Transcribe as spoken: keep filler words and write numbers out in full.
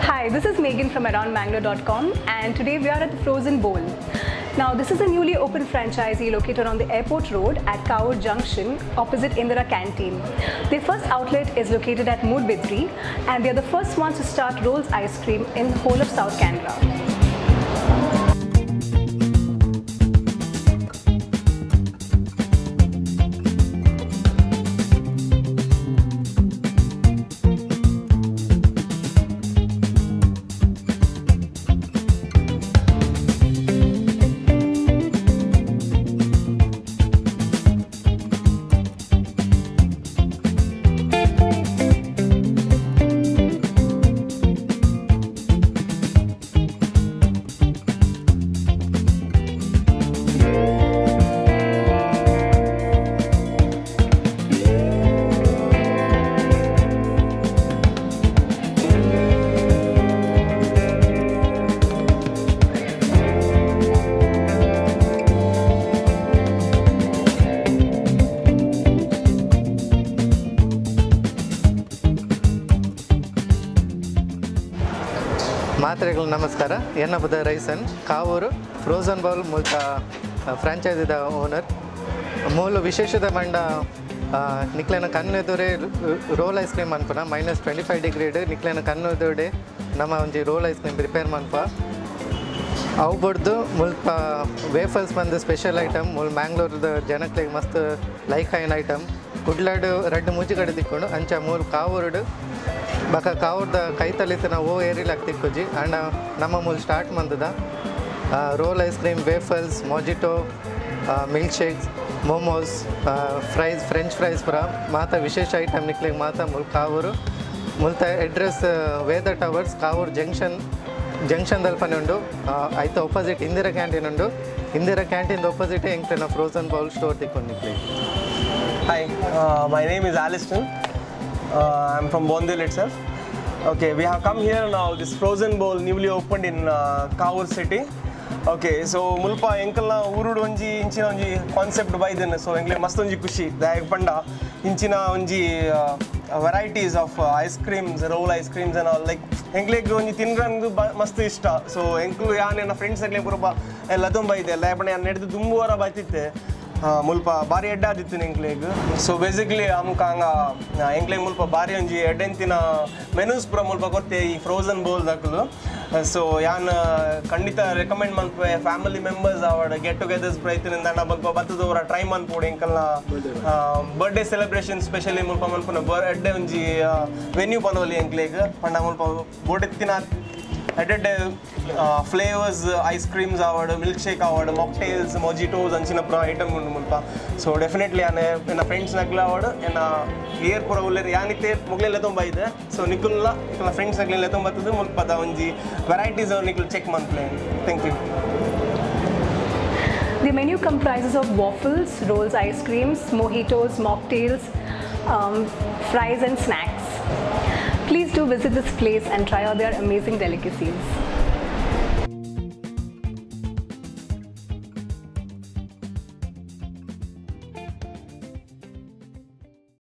Hi, this is Megan from around bangalore dot com and today we are at the Frozen Bowl. Now this is a newly opened franchisee located on the airport road at Kavur Junction opposite Indira Canteen. Their first outlet is located at Moodbidri and they are the first ones to start rolls ice cream in the whole of South Canara. ಮಾತ್ರೆಗಳು ನಮಸ್ಕಾರ ಎನ್ನಬದ ರೈಸನ್ Kavoor frozen bowl ಮೂಲಕ ಫ್ರಾಂಚೈಸಿದ owner ಮೂಲ ವಿಶೇಷದ ಮಂಡ ನಿಕ್ಲೆನ ಕಣ್ಣೆದುರೇ ರೋಲ್ ಐಸ್ ಕ್ರೀಮ್ ಅನ್ಪನ ಮೈನಸ್ ಟ್ವೆಂಟಿ ಫೈವ್ ಡಿಗ್ರಿ ನಿಕ್ಲೆನ ಕಣ್ಣೆದುಡೆ ನಮ್ಮ ಒಂಜಿ ರೋಲ್ ಐಸ್ ಕ್ರೀಮ್ ಪ್ರಿಪೇರ್ ಮನ್ಪ ಅವು ಬಡ್ದು ಮುಲ್ಪ ವೇಫಲ್ಸ್ ಬಂದು ಸ್ಪೆಷಲ್ ಐಟಮ್ ಮುಲ್ ಮ್ಯಾಂಗ್ಳೂರ್ದ ಜನಕ್ಕೆ ಮಸ್ತ್ ಲೈಕ್ ಐನ್ ಐಟಮ್ ಕುಡ್ಲಾಡು ರಡ್ಡು ಮುಜಿಗಡೆ ತಿಕ್ಕೊಂಡು ಅಂಚ ಮೂಲ ಕಾವೂರುಡು ಬಕ ಕಾವೂರ್ದ ಕೈತಲಿತ್ತಿನ ಓ ಏರಿಲಾಗ ತಿಕ್ಕೊಜಿ ಆಂಡ ನಮ್ಮ ಮೂಲ ಸ್ಟಾರ್ಟ್ ಮಂದದ roll ice cream waffles mojito milkshakes momos fries French fries ಪುರ ಮಾತ ವಿಶೇಷ ಐಟಮ್ ನಿಕ್ಲಿಗೆ ಮಾತ ಮುಲ್ ಕಾವೂರು ಮುಲ್ತ address Veda towers Kavoor junction junction ದಲ್ಪನೆ ಉಂಡು ಐತ ಒಪೋಸಿಟ್ ಇಂದಿರಾ ಕ್ಯಾಂಟೀನ್ ಉಂಡು ಇಂದಿರಾ ಕ್ಯಾಂಟೀನ್ ಒಪೋಸಿಟ್ ಎಂಕ್ಲೆನ ಫ್ರೋಝನ್ ಬೌಲ್ ಸ್ಟೋರ್ ತಿಕ್ಕೊಂಡು ನಿಕ್ಲಿಗೆ. Hi, uh, my name is Aliston. Uh, I'm from Bondil itself. Okay, we have come here now. This Frozen Bowl newly opened in uh, Kavur city. Okay, so mulpa enkalna urudu onji inchina onji concept by then. So engle mast onji kushi. Dayak panda inchina onji uh, varieties of uh, ice creams, roll ice creams and all. Like engle onji tinrandu mast ishta. So enklu yaane na friends engle pura ella tumba ide. Lepane neddu dumbu vara baititte. ಮುಲ್ಪ ಭಾರಿ ಎಡ್ಡ ಆದಿತ್ತು ಎಂಕ್ಲೆಗ್ so basically ಅಮ್ಕಾಂಗ ಎಂಕ್ಲೆಗ್ ಮುಲ್ಪ ಭಾರಿ ಒಂಜಿ ಎಡ್ಡೆಂತಿನ ಮೆನೂಸ್ ಪೂರ ಮುಲ್ಪ ಕೊರ್ತೆ ಈ ಫ್ರೋಝನ್ ಬೌಲ್ ದಕ್ಕಲು ಸೊ ಯಾನ್ ಖಂಡಿತ ರೆಕಮೆಂಡ್ ಮನ್ಪೆ ಫ್ಯಾಮಿಲಿ ಮೆಂಬರ್ಸ್ ಅವಡ್ ಗೆಟ್ ಟುಗೆದರ್ಸ್ ಪ್ರಯತ್ನದಿಂದ ಮುಲ್ಪ ಬತ್ತದವರ ಟ್ರೈ ಮನ್ಪೋಡು ಎಂಕಲ್ನ ಬರ್ಡೇ ಸೆಲೆಬ್ರೇಷನ್ ಸ್ಪೆಷಲಿ ಮುಲ್ಪ ಮನ್ಪುನ ಬರ್ಡೇ ಒಂಜಿ ವೆನ್ಯೂ ಪನೋಲಿ ಎಂಕ್ಲೆಗ್ ಪಂಡ ಮುಲ್ಪ ಬೋಡೆತ್ತಿನ added uh, flavors uh, ice creams award milkshake award mocktails mojitos anchina pro item undu mulpa so definitely ane ena friends nagla award ena year pura uller yanite muglele thomba ide so nikulla ikla friends nagla thomba tadu mulpa da onji varieties of nikul check monthly. Thank you. The menu comprises of waffles, rolls ice creams, mojitos, mocktails, um, fries and snacks. Please do visit this place and try out their amazing delicacies.